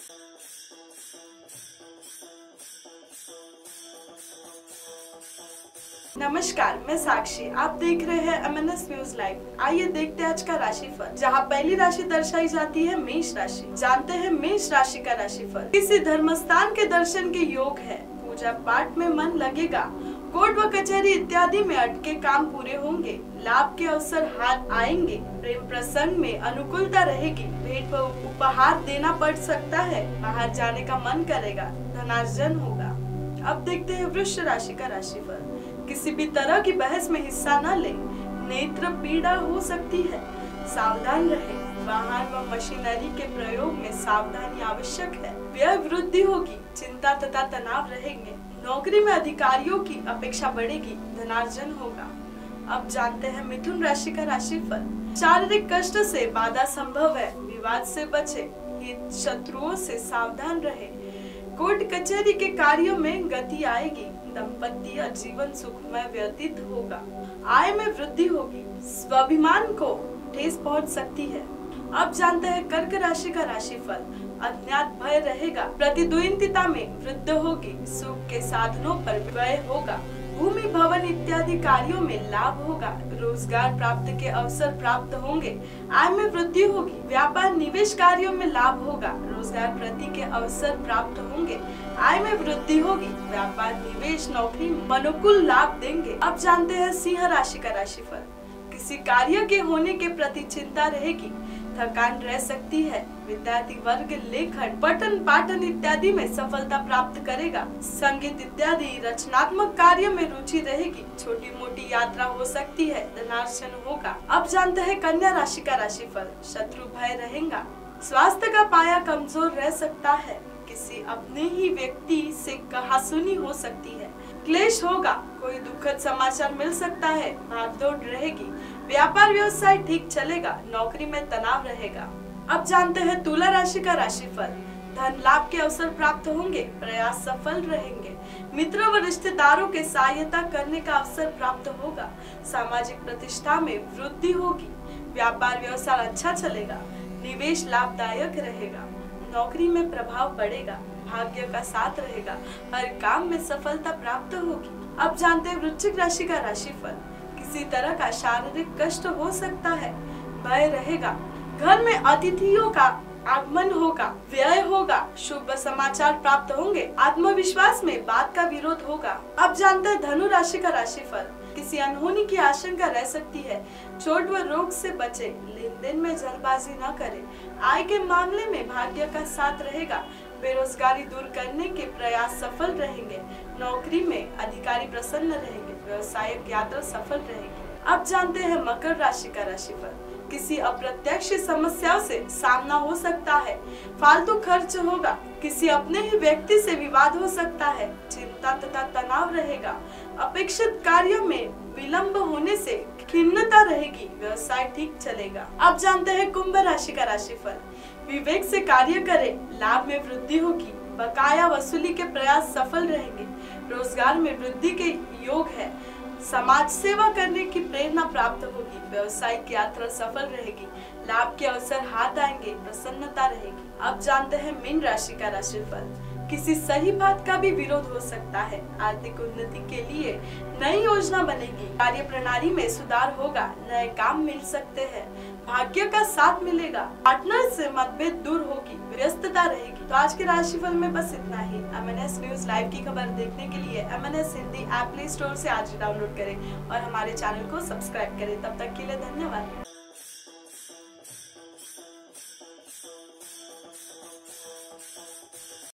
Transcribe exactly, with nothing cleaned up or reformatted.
नमस्कार, मैं साक्षी। आप देख रहे हैं M N S news live. आइए देखते हैं आज का राशिफल, जहां पहली राशि दर्शाई जाती है मेष राशि। जानते हैं मेष राशि का राशिफल। किसी धर्म स्थान के दर्शन के योग है। पूजा पाठ में मन लगेगा। कोर्ट व कचहरी इत्यादि में अटके काम पूरे होंगे। लाभ के अवसर हाथ आएंगे। प्रेम प्रसंग में अनुकूलता रहेगी। भेंट व उपहार देना पड़ सकता है। बाहर जाने का मन करेगा। धनार्जन होगा। अब देखते हैं वृष राशि का राशिफल। किसी भी तरह की बहस में हिस्सा न ले। नेत्र पीड़ा हो सकती है, सावधान रहे। वाहन व मशीनरी के प्रयोग में सावधानी आवश्यक है। व्यय वृद्धि होगी। चिंता तथा तनाव रहेंगे। नौकरी में अधिकारियों की अपेक्षा बढ़ेगी। धनार्जन होगा। अब जानते हैं मिथुन राशि का राशिफल। शारीरिक कष्ट से बाधा संभव है। विवाद से बचे। हित शत्रुओं से सावधान रहे। कोर्ट कचहरी के कार्यों में गति आएगी। दंपत्ति और जीवन सुखमय व्यतीत होगा। आय में वृद्धि होगी। स्वाभिमान को ठेस पहुंच सकती है। अब जानते हैं कर्क राशि का राशिफल। अज्ञात भय रहेगा। प्रतिद्वंदिता में वृद्धि होगी। सुख के साधनों पर व्यय होगा। भूमि भवन इत्यादि कार्यों में लाभ होगा। रोजगार प्राप्त के अवसर प्राप्त होंगे। आय में वृद्धि होगी। व्यापार निवेश कार्यों में लाभ होगा। रोजगार प्रति के अवसर प्राप्त होंगे। आय में वृद्धि होगी। व्यापार निवेश नौकरी अनुकूल लाभ देंगे। अब जानते हैं सिंह राशि का राशिफल। किसी कार्य के होने के प्रति चिंता रहेगी। थकान रह सकती है। विद्यार्थी वर्ग लेखन पठन पाठन इत्यादि में सफलता प्राप्त करेगा। संगीत इत्यादि रचनात्मक कार्य में रुचि रहेगी। छोटी मोटी यात्रा हो सकती है। धनार्जन होगा। अब जानते हैं कन्या राशि का राशिफल। शत्रु भय रहेगा। स्वास्थ्य का पाया कमजोर रह सकता है। किसी अपने ही व्यक्ति से कहासुनी हो सकती है। क्लेश होगा। कोई दुखद समाचार मिल सकता है। भागदौड़ रहेगी। व्यापार व्यवसाय ठीक चलेगा। नौकरी में तनाव रहेगा। अब जानते हैं तुला राशि का राशिफल। धन लाभ के अवसर प्राप्त होंगे। प्रयास सफल रहेंगे। मित्रों व रिश्तेदारों के सहायता करने का अवसर प्राप्त होगा। सामाजिक प्रतिष्ठा में वृद्धि होगी। व्यापार व्यवसाय अच्छा चलेगा। निवेश लाभदायक रहेगा। नौकरी में प्रभाव बढ़ेगा। भाग्य का साथ रहेगा। हर काम में सफलता प्राप्त होगी। अब जानते हैं वृश्चिक राशि का राशिफल। किसी तरह का शारीरिक कष्ट हो सकता है। भय रहेगा। घर में अतिथियों का आगमन होगा। व्यय होगा। शुभ समाचार प्राप्त होंगे। आत्मविश्वास में बात का विरोध होगा। अब जानते हैं धनु राशि का राशिफल। किसी अनहोनी की आशंका रह सकती है। चोट व रोग से बचे। लेन देन में जल्दबाजी न करें। आय के मामले में भाग्य का साथ रहेगा। बेरोजगारी दूर करने के प्रयास सफल रहेंगे। नौकरी में अधिकारी प्रसन्न रहेंगे। व्यवसायिक यात्रा सफल रहेगी। अब जानते हैं मकर राशि का राशिफल। किसी अप्रत्यक्ष समस्याओं से सामना हो सकता है। फालतू खर्च होगा। किसी अपने ही व्यक्ति से विवाद हो सकता है। चिंता तथा तनाव रहेगा। अपेक्षित कार्यों में विलंब होने से खिन्नता रहेगी। व्यवसाय ठीक चलेगा। अब जानते हैं कुंभ राशि का राशिफल। विवेक से कार्य करें। लाभ में वृद्धि होगी। बकाया वसूली के प्रयास सफल रहेंगे। रोजगार में वृद्धि के योग है। समाज सेवा करने की प्रेरणा प्राप्त होगी। व्यवसायिक यात्रा सफल रहेगी। लाभ के अवसर हाथ आएंगे। प्रसन्नता रहेगी। अब जानते हैं मीन राशि का राशिफल। किसी सही बात का भी विरोध हो सकता है। आर्थिक उन्नति के लिए नई योजना बनेगी। कार्य प्रणाली में सुधार होगा। नए काम मिल सकते हैं। भाग्य का साथ मिलेगा। पार्टनर से मतभेद दूर होगी। व्यस्तता रहेगी। तो आज के राशिफल में बस इतना ही। M N S news live की खबर देखने के लिए M N S Hindi app play store से आज डाउनलोड करें और हमारे चैनल को सब्सक्राइब करें। तब तक के लिए धन्यवाद।